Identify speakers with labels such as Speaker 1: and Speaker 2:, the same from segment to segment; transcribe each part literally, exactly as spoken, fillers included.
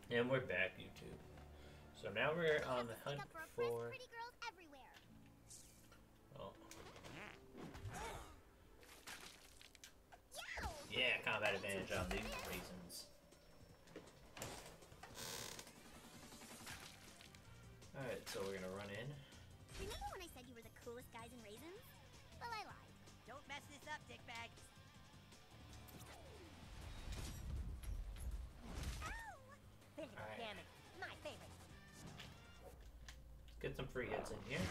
Speaker 1: And we're back, YouTube. So now we're
Speaker 2: I
Speaker 1: on
Speaker 2: have
Speaker 1: the
Speaker 2: to stick
Speaker 1: hunt
Speaker 2: up for oppressed
Speaker 1: for.
Speaker 2: pretty girls everywhere.
Speaker 1: Oh,
Speaker 2: Yow!
Speaker 1: yeah, combat advantage on these raisins. Alright, so we're gonna run in.
Speaker 2: Remember when I said you were the coolest guys in Raisins? Well, I lied.
Speaker 3: Don't mess this up, dickbag.
Speaker 2: Ow!
Speaker 3: Physical
Speaker 1: Alright.
Speaker 3: damage. My favorite.
Speaker 1: Let's get some free hits in here.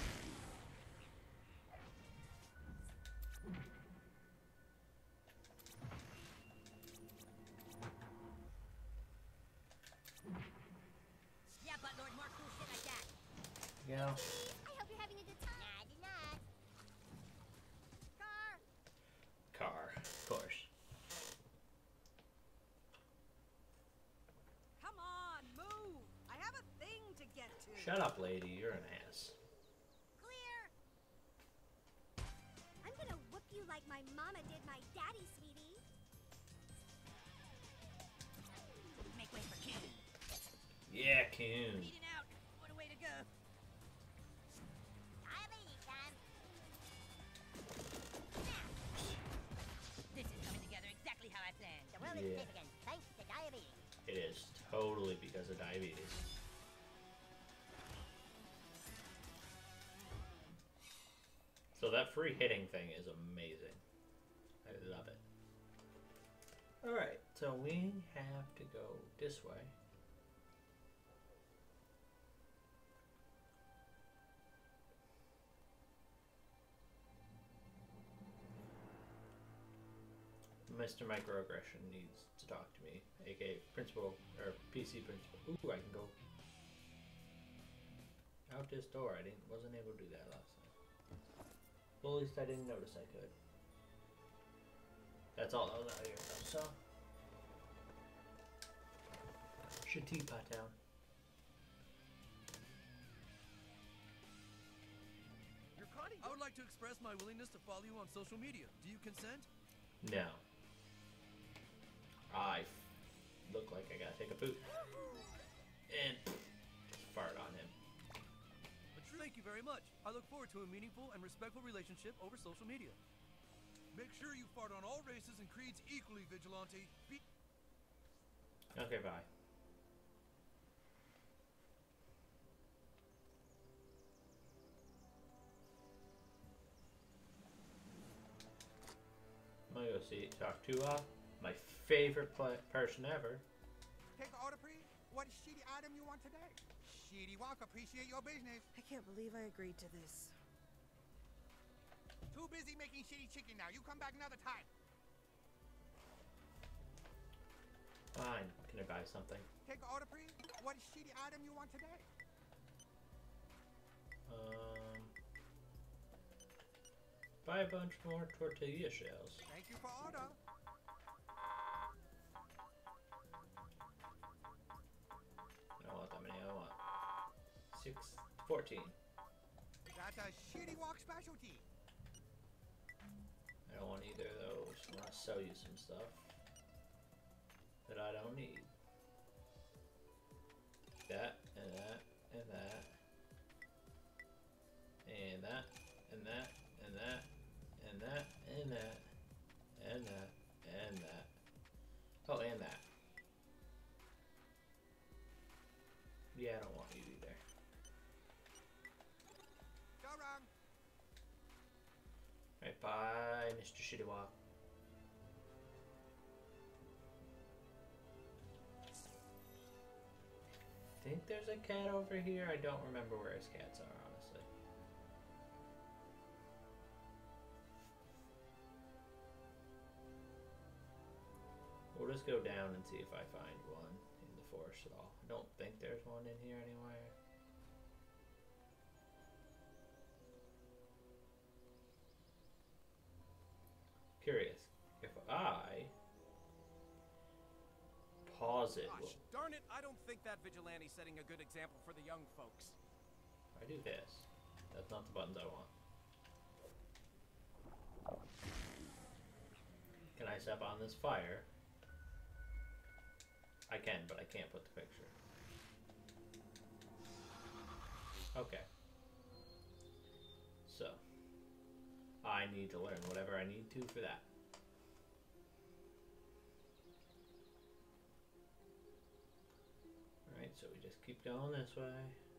Speaker 3: Yeah, but Lord, more cool shit like that.
Speaker 1: You know,
Speaker 2: I hope you're having a good time.
Speaker 3: Nah, I did not.
Speaker 2: Car!
Speaker 1: car, of course.
Speaker 4: Come on, move! I have a thing to get to.
Speaker 1: Shut up, lady. You're an ass.
Speaker 2: Clear! I'm gonna whoop you like my mama did my daddy, sweetie.
Speaker 3: Make way for King.
Speaker 1: Yeah, Coon.
Speaker 3: Beating out. What a way to go.
Speaker 2: Diabetes time.
Speaker 3: This is coming together exactly how I planned.
Speaker 2: The world
Speaker 1: Yeah.
Speaker 2: is significant thanks to diabetes.
Speaker 1: It is totally because of diabetes. So that free hitting thing is amazing. I love it. Alright, so we have to go this way. Mister Microaggression needs to talk to me, aka Principal, or P C Principal. Ooh, I can go out this door. I didn't, wasn't able to do that last time. Well, at least I didn't notice I could. That's all that was out here though, so. Should teapot down.
Speaker 5: I would like to express my willingness to follow you on social media. Do you consent?
Speaker 1: No. I f- look like I gotta take a poop. And just fart on him.
Speaker 5: Thank you very much. I look forward to a meaningful and respectful relationship over social media. Make sure you fart on all races and creeds equally, Vigilante. Be
Speaker 1: Okay, bye. I'm gonna go see, talk to uh, my favorite pla person ever.
Speaker 6: Take an order, please. What shitty item you want today? Shitty walk, appreciate your business.
Speaker 4: I can't believe I agreed to this.
Speaker 6: Too busy making shitty chicken now. You come back another time.
Speaker 1: Fine, can I buy something?
Speaker 6: Take an order, please. What shitty item you want today?
Speaker 1: Um, buy a bunch more tortilla shells.
Speaker 6: Thank you for order.
Speaker 1: I don't want that many, I want six, fourteen.
Speaker 6: That's a shitty walk specialty.
Speaker 1: I don't want either of those. I want to sell you some stuff that I don't need. That, and that, and that. And that, and that, and that, and that, and that, and that, and that. Oh, and that. Yeah, I don't want you either.
Speaker 6: Go wrong.
Speaker 1: Right, bye, Mister Shittywa. Think there's a cat over here? I don't remember where his cats are, honestly. We'll just go down and see if I find one in the forest at all. I don't think there's one in here anywhere. Curious. If I pause it, will
Speaker 7: Gosh, darn it, I don't think that vigilante's setting a good example for the young folks.
Speaker 1: I do this. That's not the buttons I want. Can I step on this fire? I can, but I can't put the picture. Okay. So, I need to learn whatever I need to for that. Alright, so we just keep going this way.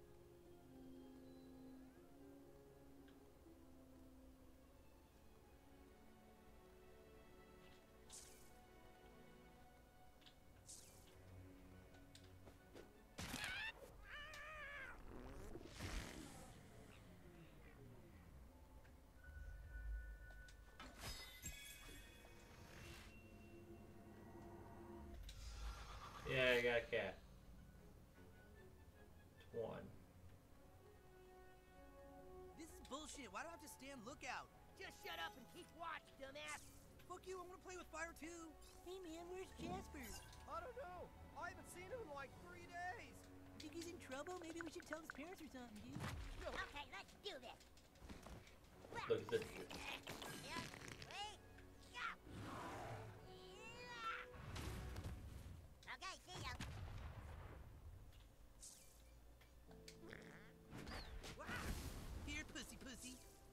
Speaker 1: Yeah, I got a cat. It's one.
Speaker 5: This is bullshit. Why do I have to stand lookout?
Speaker 3: Just shut up and keep watch, dumbass.
Speaker 5: Fuck you, I want to play with fire too.
Speaker 4: Hey man, where's Jasper?
Speaker 7: I don't know. I haven't seen him in like three days.
Speaker 4: Think he's in trouble? Maybe we should tell his parents or something, dude.
Speaker 2: Okay, let's do this.
Speaker 1: Look at this.
Speaker 2: Yeah, wait, yeah. Okay, see ya.
Speaker 5: Here, pussy, pussy.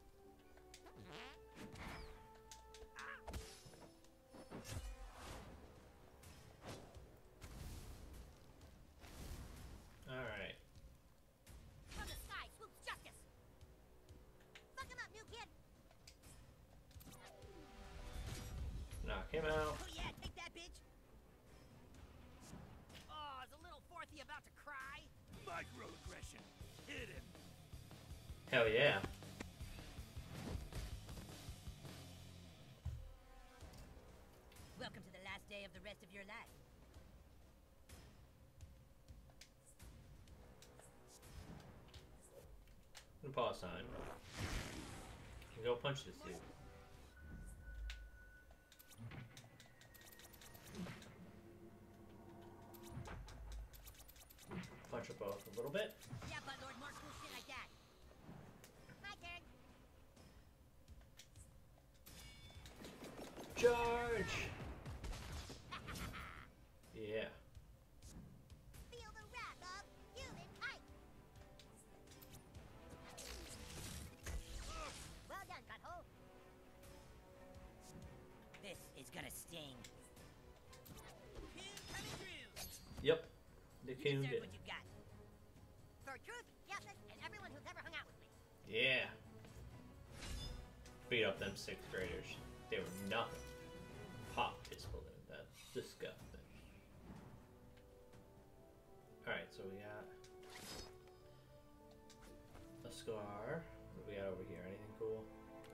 Speaker 1: Alright.
Speaker 2: From the sky swoops justice. Fuck him up, new kid.
Speaker 1: Knock him out.
Speaker 3: Oh yeah, take that, bitch. Oh, is a little fourthy about to cry?
Speaker 5: Microaggression. Hit him.
Speaker 1: Hell yeah.
Speaker 3: Welcome to the last day of the rest of your life.
Speaker 1: Pause sign. Go punch this dude. Punch her both a little bit.
Speaker 3: Yeah, but Lord, more cool shit like that.
Speaker 2: My turn.
Speaker 1: Charge! Yeah.
Speaker 2: Feel the wrath of human type. Well done, butthole.
Speaker 3: This is gonna sting. Coming through.
Speaker 1: Yep. The
Speaker 3: You
Speaker 1: coon
Speaker 3: deserve
Speaker 1: did.
Speaker 3: what you got.
Speaker 2: For truth, justice, and everyone who's ever hung out with me.
Speaker 1: Yeah. Beat up them sixth graders. They were nothing. Pop his balloon. That's disgusting. Alright, so we got a scar. What do we got over here? Anything cool?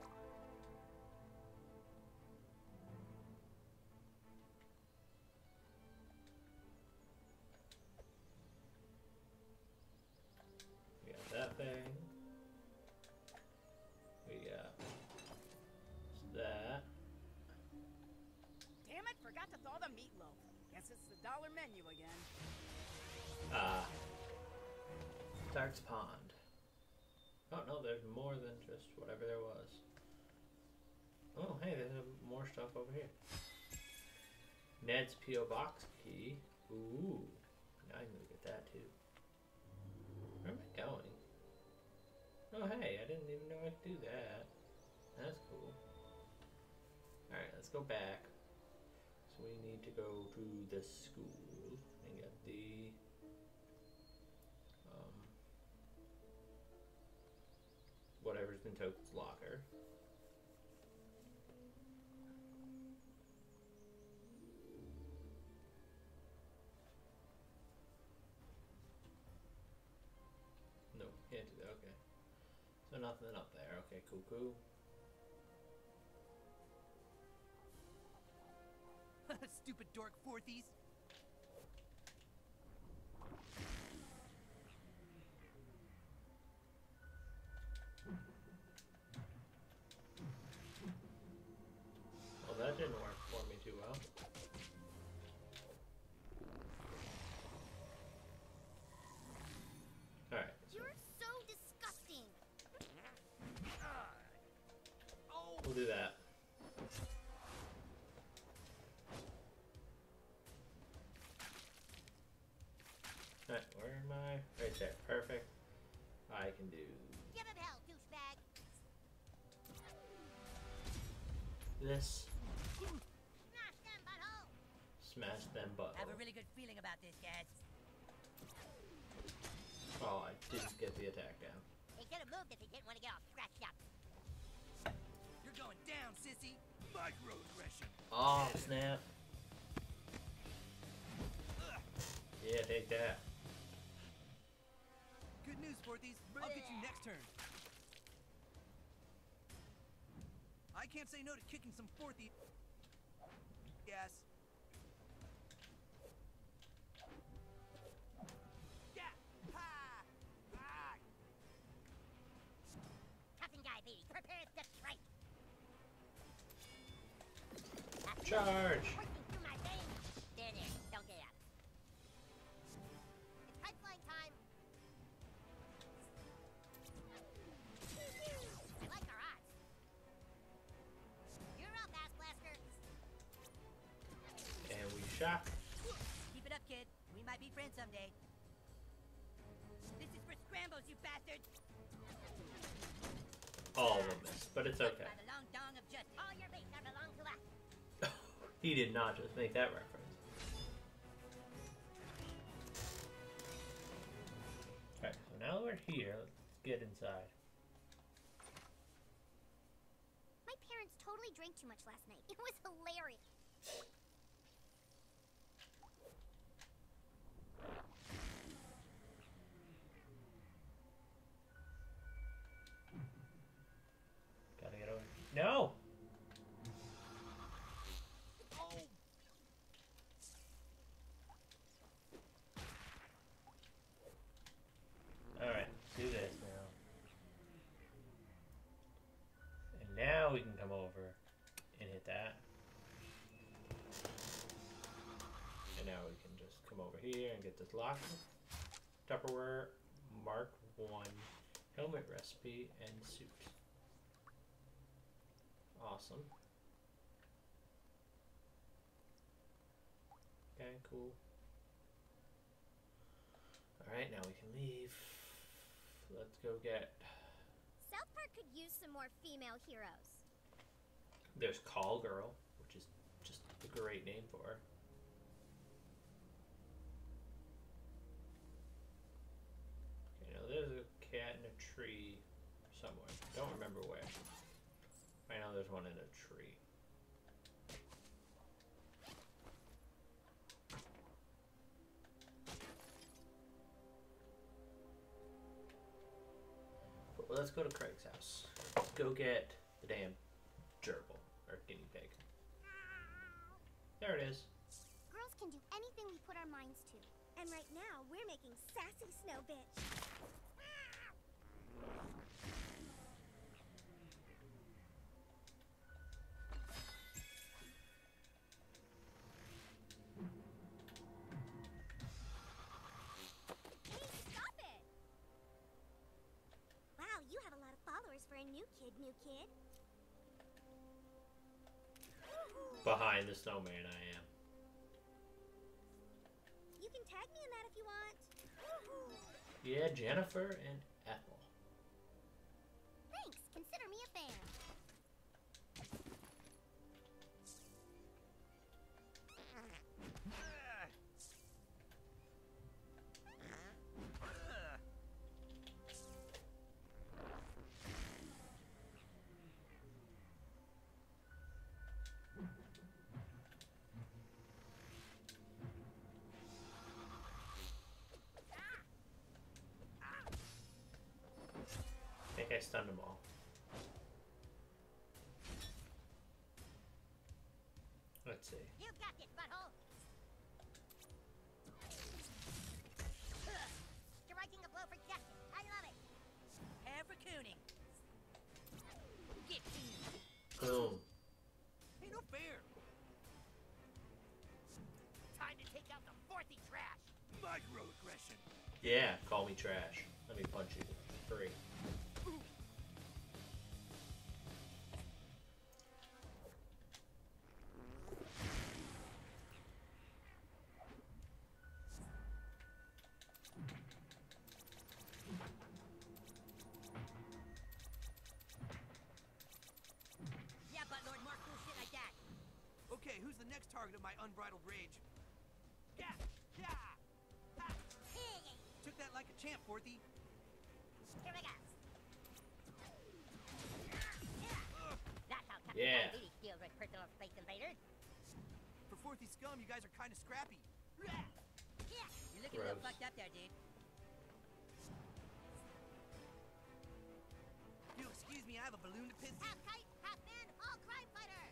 Speaker 1: We got that thing. We got that.
Speaker 4: Damn it, forgot to thaw the meatloaf. Guess it's the dollar menu again.
Speaker 1: Ah. Stark's Pond. Oh no, there's more than just whatever there was. Oh, hey, there's more stuff over here. Ned's P O Box key. Ooh. Now I can go get that too. Where am I going? Oh, hey, I didn't even know I could do that. That's cool. Alright, let's go back. So we need to go to the school and get the um, whatever's in Toad's locker. No, can't do that. Okay. So nothing up there. Okay, cool, cool.
Speaker 5: Stupid dork fourthies.
Speaker 1: Well, that didn't work for me too well. Alright. So
Speaker 2: You're so disgusting.
Speaker 1: we'll do that. Alright, where am I? Right there. Perfect. I can do
Speaker 2: Give him hell, douchebag.
Speaker 1: this.
Speaker 2: Smash them, butthole.
Speaker 1: Smash them butt.
Speaker 3: I have a really good feeling about this, guys.
Speaker 1: Oh, I didn't get the attack down.
Speaker 2: He could have moved if he didn't want to get all scratched up.
Speaker 3: You're going down, sissy.
Speaker 5: Microaggression.
Speaker 1: Oh, snap. Yeah, take that.
Speaker 5: Good news, Forthies. I'll get you next turn. I can't say no to kicking some Forthy. Yes. Yeah. Ha. Ah.
Speaker 2: Toughen diabetes. Prepare to strike.
Speaker 1: Charge.
Speaker 2: Coursing through my veins. There, there. Don't get up. It's pipeline time. I like our odds. You're up, ass blaster.
Speaker 1: And we shock.
Speaker 3: Keep it up, kid. We might be friends someday. This is for scrambles, you bastard.
Speaker 1: All of them miss, but it's okay.
Speaker 3: By the long dong of justice.
Speaker 2: All your mates are belong to us.
Speaker 1: He did not just make that reference. Alright, so now that we're here, let's get inside.
Speaker 2: My parents totally drank too much last night. It was hilarious.
Speaker 1: Gotta get over. No! Alright, do this now. And now we can come over and hit that. And now we can just come over here and get this locked. Tupperware Mark one helmet recipe and suit. Awesome. Okay, cool. Alright, now we can leave. Let's go get...
Speaker 2: South Park could use some more female heroes.
Speaker 1: There's Call Girl, which is just a great name for her. Okay, now there's a cat in a tree somewhere. Don't remember where. I know there's one in a tree. But let's go to Craig's house. Go get the damn gerbil, or guinea pig. There it is.
Speaker 2: Girls can do anything we put our minds to. And right now, we're making sassy snow bitch. Hey, stop it! Wow, you have a lot of followers for a new kid, new kid.
Speaker 1: Behind the snowman I am.
Speaker 2: You can tag me in that if you want.
Speaker 1: Yeah, Jennifer and Ethel.
Speaker 2: Thanks. Consider me a fan.
Speaker 1: I think I stunned them all. Let's see.
Speaker 2: You got this, butthole. Striking a blow for justice. I love it.
Speaker 3: Hair for cooning. Get me.
Speaker 1: Boom.
Speaker 5: Hey, no fair.
Speaker 3: Time to take out the fourthy trash.
Speaker 5: Microaggression.
Speaker 1: Yeah, call me trash. Let me punch you for free.
Speaker 7: target of my unbridled rage. Yeah, yeah. Ha. Took that like a champ, Forthy.
Speaker 3: Here we go. That's how Captain
Speaker 1: Yeah.
Speaker 3: Really feels with personal space invaders.
Speaker 7: For Forthy scum, you guys are kind of scrappy.
Speaker 3: You're looking a little
Speaker 1: Gross.
Speaker 3: fucked up there, dude.
Speaker 7: If you'll excuse me, I have a balloon to piss in.
Speaker 2: Half kite, half man, all crime fighter.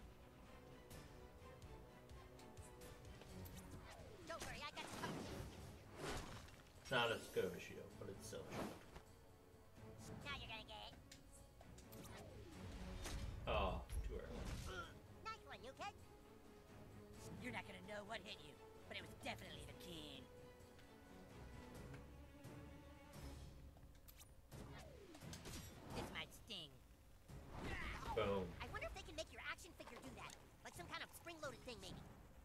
Speaker 3: Don't worry, I got you covered.
Speaker 1: It's not as good as shield, but it's still a shield.
Speaker 3: Now you're gonna get it.
Speaker 1: Oh, too early.
Speaker 3: Nice one, you kid. You're not gonna know what hit you, but it was definitely the king. This might sting.
Speaker 1: Boom.
Speaker 3: I wonder if they can make your action figure do that. Like some kind of spring-loaded thing, maybe.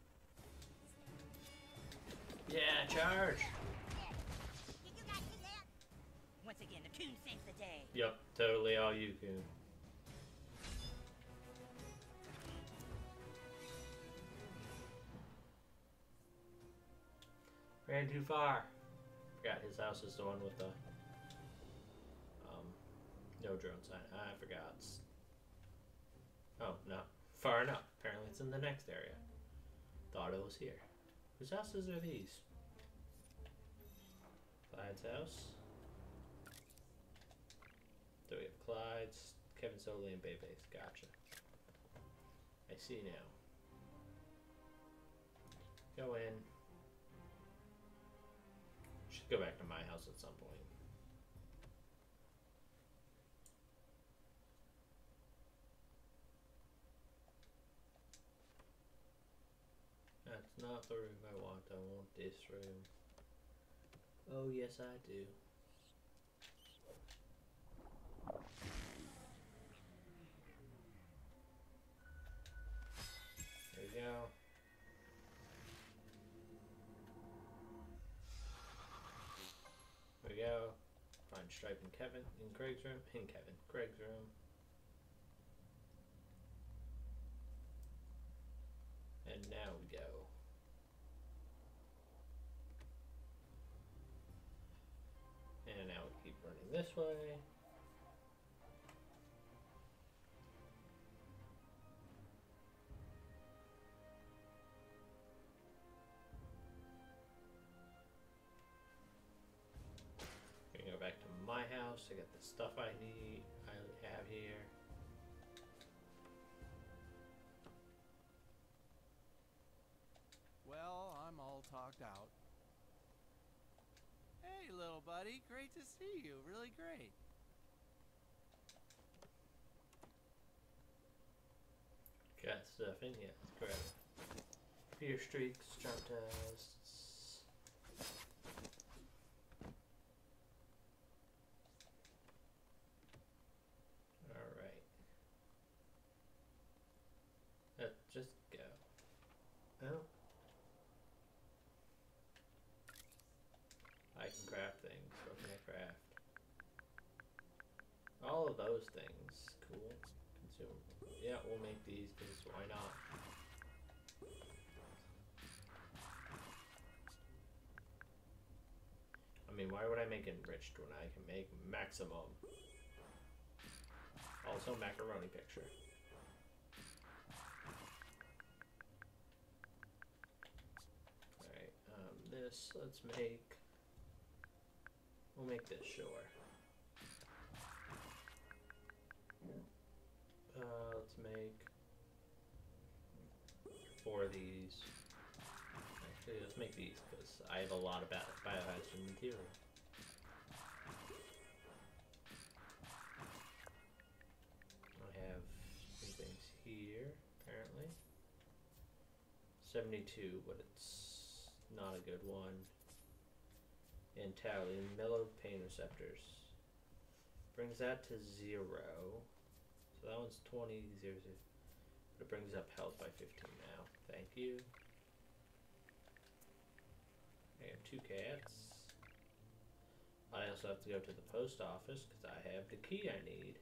Speaker 1: Yeah, charge.
Speaker 3: Did you guys see that? Once again, the coon saves the day.
Speaker 1: Yep, totally all you can. Ran too far. Forgot his house is the one with the um no drone sign. I forgot. Oh no, far enough. Apparently it's in the next area. Thought it was here. Whose houses are these? Clyde's house. So we have Clyde's, Kevin Soley, and Bebe's. Gotcha. I see now. Go in. Should go back to my house at some point. That's not the room I want. I want this room. Oh, yes, I do. There we go. There we go. Find Stripe and Kevin in Craig's room. In Kevin. Craig's room. And now we go. And now we keep running this way. Gonna go back to my house. I got the stuff I need. I have here.
Speaker 8: Well, I'm all talked out. Hey, little buddy. Great to see you. Really great.
Speaker 1: Got stuff in here. Let's grab it. Fear streaks, jump tests. Alright. Let's just go. Oh. I can craft things. What can I craft? All of those things. Cool. Consume. Yeah, we'll make these because why not? I mean, why would I make enriched when I can make maximum? Also, macaroni picture. Alright, um, this, let's make. We'll make this, sure. Uh, let's make four of these. Actually, let's make these because I have a lot of biohazard material. I have some things here, apparently. seventy-two, but it's not a good one. And tally, mellow pain receptors. Brings that to zero. So that one's twenty, zero, zero. But it brings up health by fifteen now. Thank you. I have two cats. I also have to go to the post office because I have the key I need.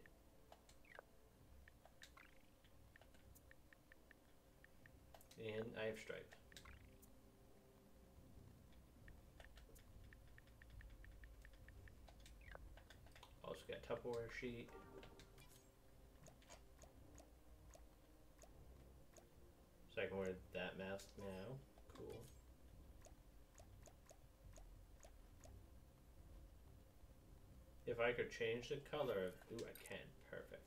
Speaker 1: And I have stripe. Also got Tupperware sheet. So I can wear that mask now. Cool. If I could change the color of... Ooh, I can. Perfect.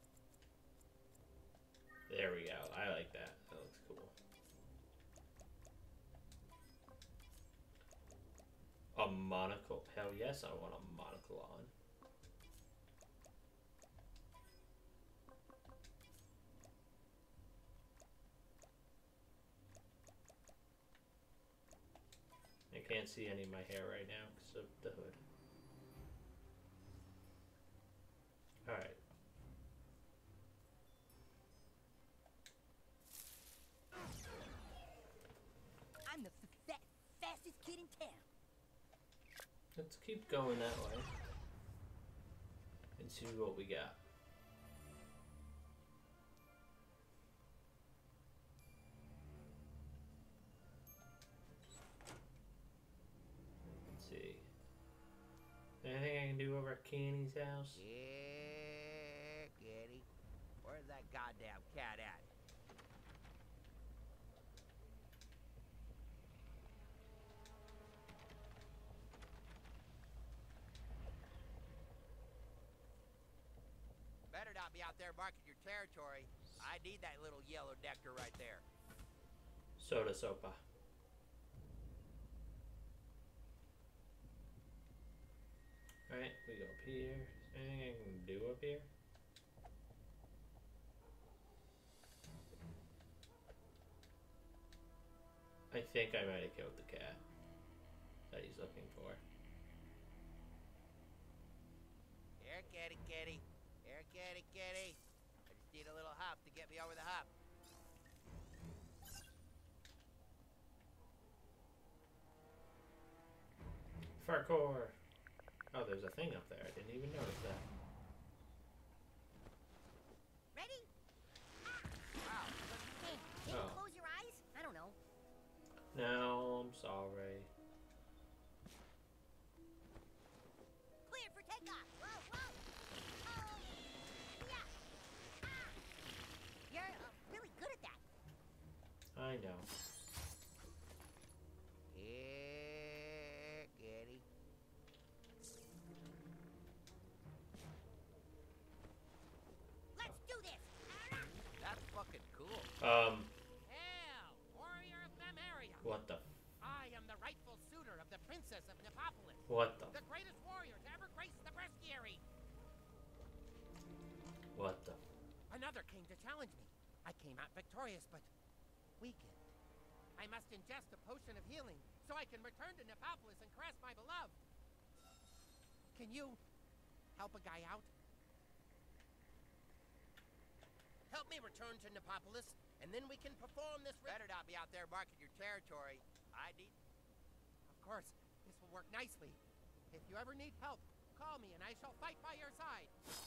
Speaker 1: There we go. I like that. That looks cool. A monocle. Hell yes, I want a monocle on. I can't see any of my hair right now because of the hood. Alright.
Speaker 3: I'm the f fa fastest kid in town.
Speaker 1: Let's keep going that way and see what we got. Let's see. Anything I can do over at Kenny's house?
Speaker 7: Yeah, Kitty. Where's that goddamn cat at? Better not be out there marking your territory. I need that little yellow nectar right there.
Speaker 1: Soda sopa. Alright, we go up here. Is there anything I can do up here? I think I might have killed the cat that he's looking for.
Speaker 7: Here, kitty, kitty. Here, kitty, kitty. I just need a little hop to get me over the hop.
Speaker 1: Farcore! Oh, there's a thing up there. I didn't even notice that.
Speaker 3: Ready? Wow. Hey, can you
Speaker 1: Oh.
Speaker 3: close your eyes? I don't know.
Speaker 1: No, I'm sorry.
Speaker 3: Clear for takeoff. Whoa, whoa. Oh, yeah. Ah. You're uh, really good at that.
Speaker 1: I know.
Speaker 7: Here, kitty.
Speaker 3: Let's do this.
Speaker 7: That's fucking cool.
Speaker 1: Um,
Speaker 9: Hail, warrior of Memoria!
Speaker 1: what the...
Speaker 9: I am the rightful suitor of the Princess of Nepopolis,
Speaker 1: What the...
Speaker 9: the greatest warrior to ever grace the bestiary.
Speaker 1: What the...
Speaker 9: Another came to challenge me. I came out victorious, but weakened. I must ingest a potion of healing so I can return to Nepopolis and caress my beloved. Can you help a guy out? Help me return to Nepopolis, and then we can perform this.
Speaker 7: Better not be out there marking your territory. I need...
Speaker 9: Of course, this will work nicely. If you ever need help, call me and I shall fight by your side.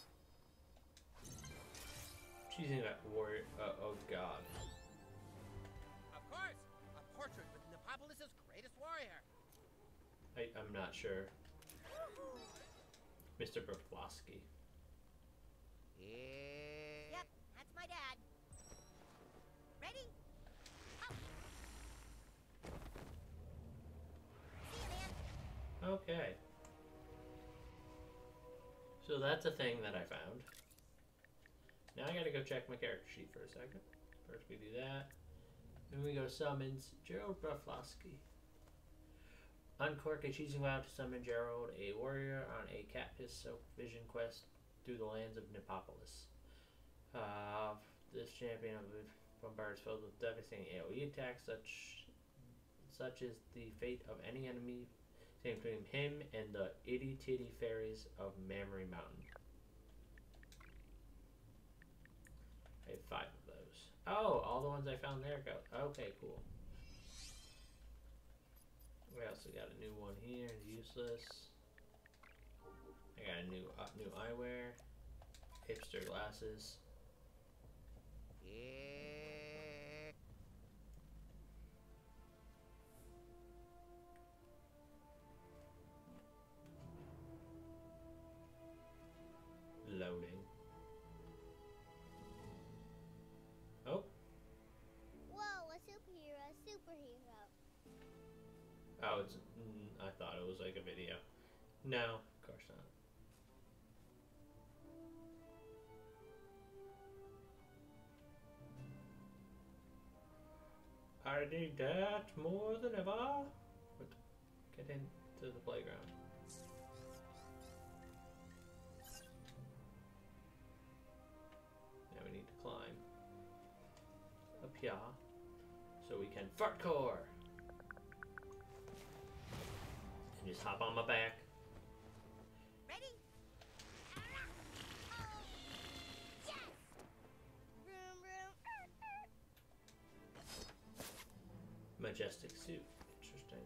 Speaker 1: She's in that warrior... Uh, oh, God.
Speaker 9: Of course, a portrait with Nepopolis' greatest warrior.
Speaker 1: I, I'm not sure. Mister Broflovsky.
Speaker 7: Yeah.
Speaker 3: Yep, that's my dad. Ready? Up. See you, man.
Speaker 1: Okay. So that's a thing that I found. Now I gotta go check my character sheet for a second. First we do that. Then we go summons Gerald Broflovsky. Uncork a cheesing vow to summon Gerald, a warrior, on a cat piss soaked vision quest through the lands of Nepopolis. Uh, this champion of the bombard is filled with devastating AoE attacks, such such is the fate of any enemy, including him and the itty titty fairies of Mammary Mountain. I have five of those. Oh, all the ones I found there go. Okay, cool. We also got a new one here, useless. I got a new uh, new eyewear, hipster glasses.
Speaker 7: Yeah.
Speaker 1: Oh, it's. Mm, I thought it was like a video. No, of course not. I need that more than ever. But get into the playground. Now we need to climb up here so we can fartcore. And just hop on my back.
Speaker 3: Ready? Oh, yes! Vroom, vroom.
Speaker 1: Majestic suit. Interesting.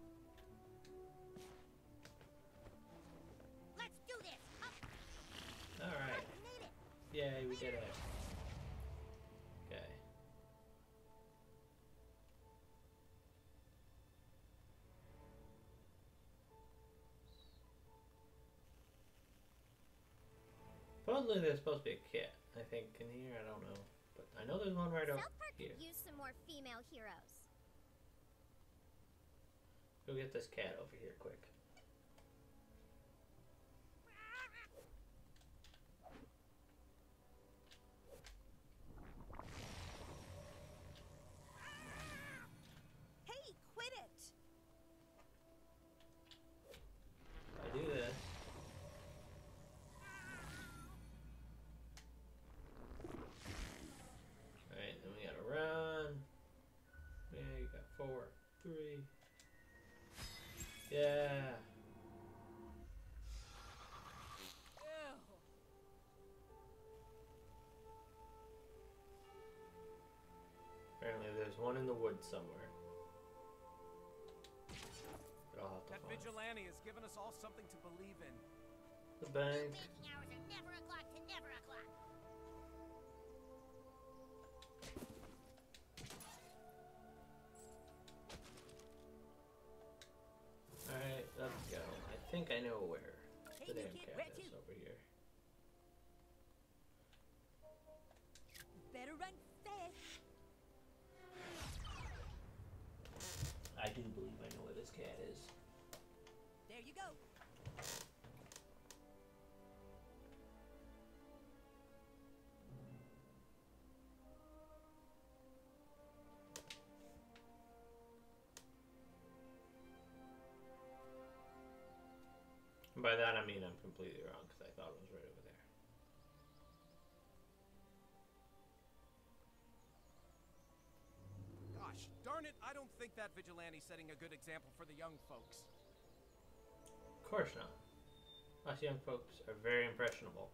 Speaker 3: Let's do this. Up.
Speaker 1: Alright.
Speaker 3: We made it.
Speaker 1: Yay, we did it. Okay. Supposedly there's supposed to be a kit, I think, in here. I don't know. But I know there's one right over
Speaker 2: South Park
Speaker 1: here.
Speaker 2: could use some more female heroes.
Speaker 1: Go get this cat over here quick.
Speaker 4: Hey, quit it!
Speaker 1: I do this. Alright, then we gotta run. Yeah, you got four, three. Yeah.
Speaker 4: Ew.
Speaker 1: Apparently there's one in the woods somewhere. But I'll have to
Speaker 8: That
Speaker 1: find it.
Speaker 8: vigilante has given us all something to believe in.
Speaker 1: The bank.
Speaker 3: Banking hours are never o'clock to never o'clock.
Speaker 1: Alright, let's go. I think I know where
Speaker 3: Hey,
Speaker 1: the
Speaker 3: new
Speaker 1: damn
Speaker 3: kid,
Speaker 1: cat
Speaker 3: where
Speaker 1: is
Speaker 3: to?
Speaker 1: over here.
Speaker 3: Better run fast.
Speaker 1: I do believe I know where this cat is.
Speaker 3: There you go.
Speaker 1: And by that I mean I'm completely wrong because I thought it was right over there.
Speaker 8: Gosh darn it, I don't think that vigilante's setting a good example for the young folks.
Speaker 1: Of course not. Us young folks are very impressionable.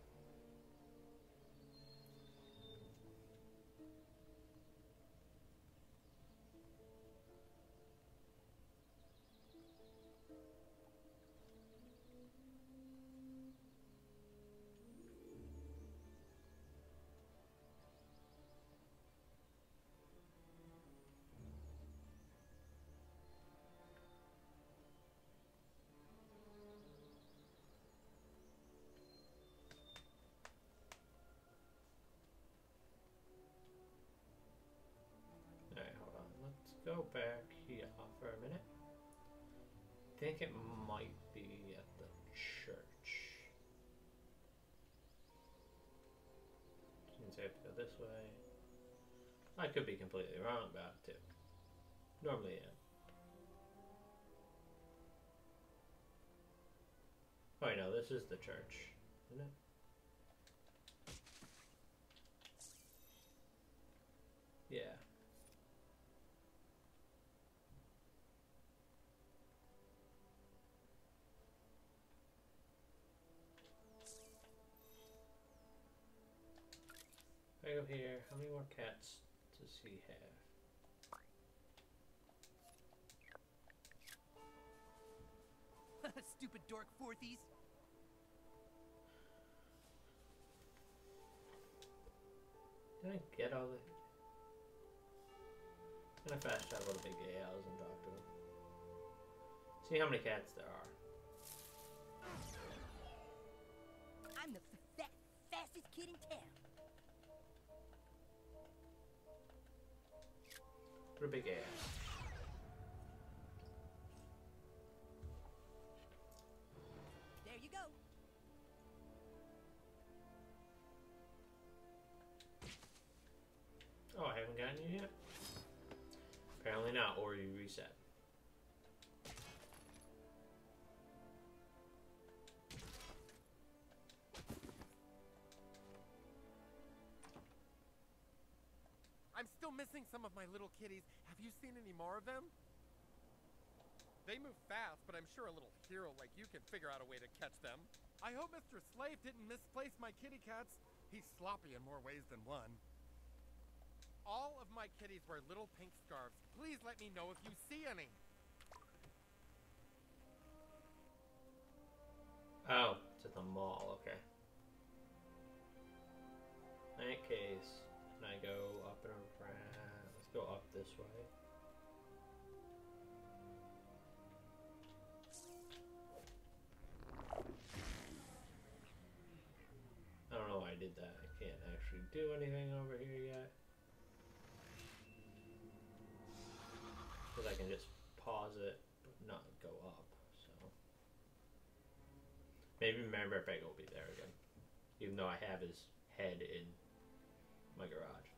Speaker 1: Alright, hold on. Let's go back here for a minute. I think it might be at the church. Means I have to go this way. I could be completely wrong about it too. Normally am. Oh, no, this is the church, isn't it? Yeah. If I go here, how many more cats does he have?
Speaker 7: Stupid dork fourthies.
Speaker 1: Did I get all the... I'm gonna fast travel to Big Gay House and talk to him. See how many cats there are.
Speaker 3: I'm the f- fa fastest kid in town.
Speaker 1: What a Big Gay House.
Speaker 4: There you go.
Speaker 1: Oh, I haven't gotten you yet? Apparently not, or you reset.
Speaker 9: I'm still missing some of my little kitties. Have you seen any more of them? They move fast, but I'm sure a little hero like you can figure out a way to catch them. I hope Mister Slave didn't misplace my kitty cats. He's sloppy in more ways than one. All of my kitties wear little pink scarves. Please let me know if you see any.
Speaker 1: Oh, it's at the mall, okay. In that case, can I go up and around? Let's go up this way. I don't know why I did that. I can't actually do anything over here yet. Because I can just pause it, but not go up, so. Maybe my Repeg will be there again. Even though I have his head in my garage.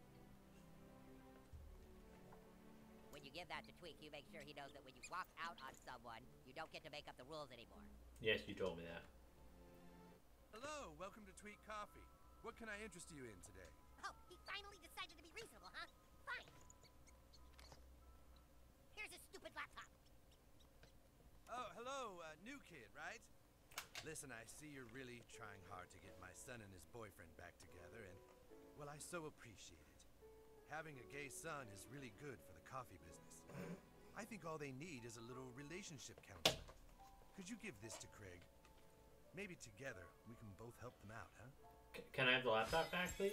Speaker 3: When you give that to Tweak, you make sure he knows that when you walk out on someone, you don't get to make up the rules anymore.
Speaker 1: Yes, you told me that.
Speaker 5: Hello, welcome to Tweak Coffee. What can I interest you in today?
Speaker 3: Oh, he finally decided to be reasonable, huh? Fine. Here's his stupid laptop.
Speaker 5: Oh, hello, uh, new kid, right? Listen, I see you're really trying hard to get my son and his boyfriend back together, and, well, I so appreciate it. Having a gay son is really good for the coffee business. I think all they need is a little relationship counseling. Could you give this to Craig? Maybe together we can both help them out, huh?
Speaker 1: C can I have the laptop back, please?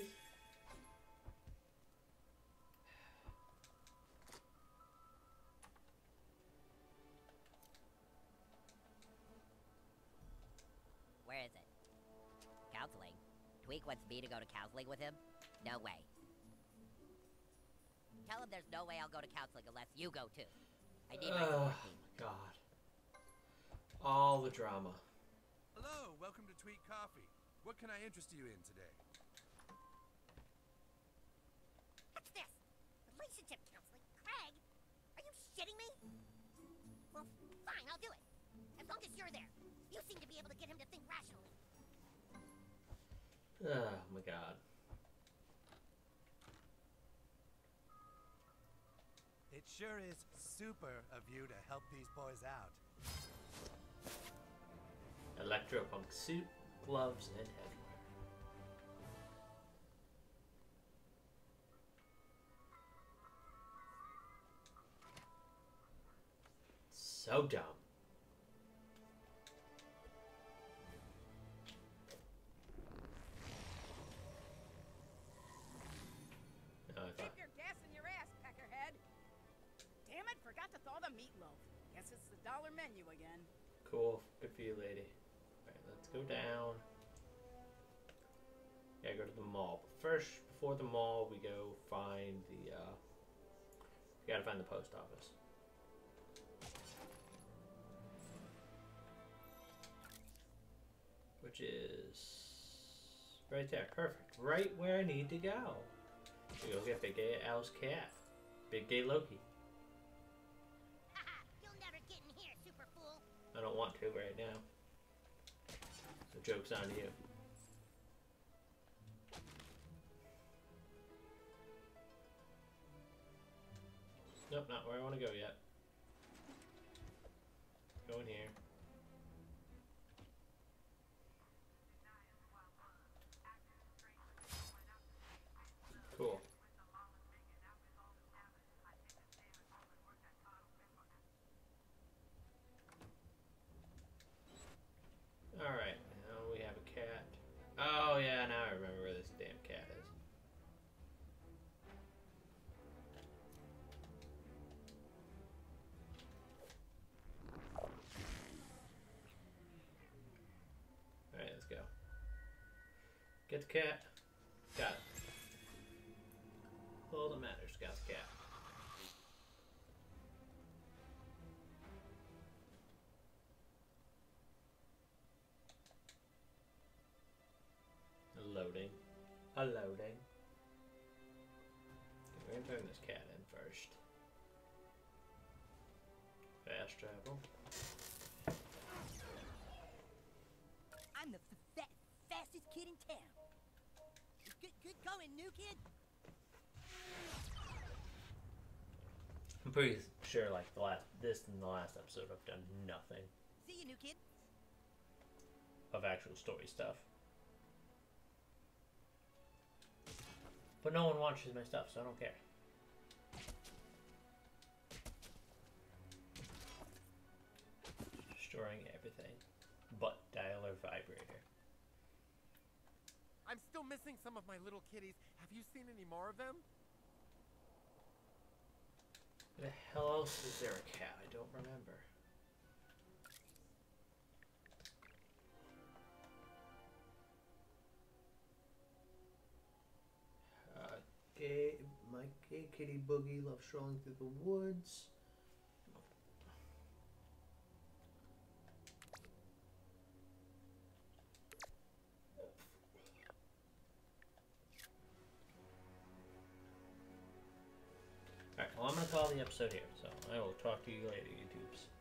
Speaker 3: Where is it? Counseling? Tweak wants me to go to counseling with him? No way. Tell him there's no way I'll go to counseling unless you go too. I need my
Speaker 1: Oh,
Speaker 3: support team.
Speaker 1: God. All the drama.
Speaker 5: Hello, welcome to Tweak Coffee. What can I interest you in today?
Speaker 3: What's this? Relationship counseling? Craig? Are you shitting me? Well, fine, I'll do it. As long as you're there. You seem to be able to get him to think rationally.
Speaker 1: Oh my God.
Speaker 10: It sure is super of you to help these boys out.
Speaker 1: Electropunk suit, gloves, and headwear. So dumb. No, I
Speaker 4: Keep
Speaker 1: thought.
Speaker 4: your gas in your ass, peckerhead. Damn it, forgot to thaw the meatloaf. Guess it's the dollar menu again.
Speaker 1: Cool. Good for you, lady. Alright, let's go down. Yeah, go to the mall. But first, before the mall, we go find the, uh... we gotta find the post office. Which is... right there. Perfect. Right where I need to go. We go get Big Gay Al's cat. Big Gay Loki.
Speaker 3: Haha, you'll never get in here, super fool.
Speaker 1: I don't want to right now. The joke's on you. Nope, not where I want to go yet. Go in here. Cool. Alright, now we have a cat. Oh yeah, now I remember where this damn cat is. Alright, let's go. Get the cat. Got it. All that matters, got the cat. Loading. We're gonna turn this cat in first. Fast travel.
Speaker 3: I'm the f fa fastest kid in town. Good, good going, new kid.
Speaker 1: I'm pretty sure, like the last, this and the last episode, I've done nothing
Speaker 3: See you, new kid.
Speaker 1: of actual story stuff. But no one watches my stuff, so I don't care. Destroying everything but dialer vibrator.
Speaker 9: I'm still missing some of my little kitties. Have you seen any more of them?
Speaker 1: The hell else is there a cat? I don't remember. Uh, gay, my gay kitty Boogie loves strolling through the woods. Alright, well I'm going to call the episode here, so I will talk to you later, YouTubes.